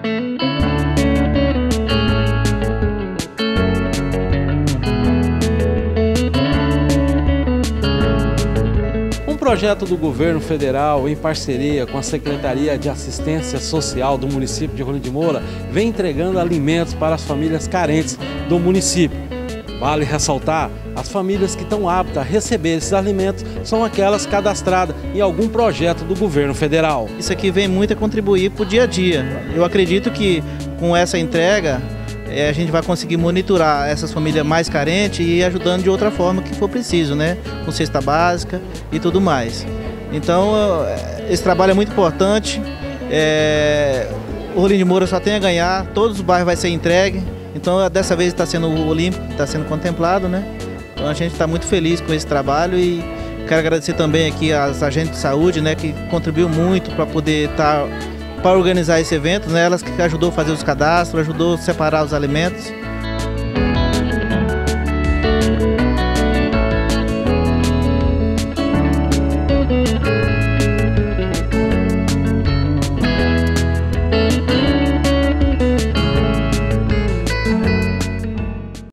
Um projeto do governo federal, em parceria com a Secretaria de Assistência Social do município de Rolim de Moura, vem entregando alimentos para as famílias carentes do município. Vale ressaltar, as famílias que estão aptas a receber esses alimentos são aquelas cadastradas em algum projeto do governo federal. Isso aqui vem muito a contribuir para o dia a dia. Eu acredito que com essa entrega a gente vai conseguir monitorar essas famílias mais carentes e ir ajudando de outra forma que for preciso, né? Com cesta básica e tudo mais. Então, esse trabalho é muito importante. O Rolim de Moura só tem a ganhar, todos os bairros vai ser entregue. Então, dessa vez está sendo o Olímpico, está sendo contemplado, né? Então, a gente está muito feliz com esse trabalho e quero agradecer também aqui às agentes de saúde, né? Que contribuiu muito para poder estar para organizar esse evento, né? Elas que ajudou a fazer os cadastros, ajudou a separar os alimentos.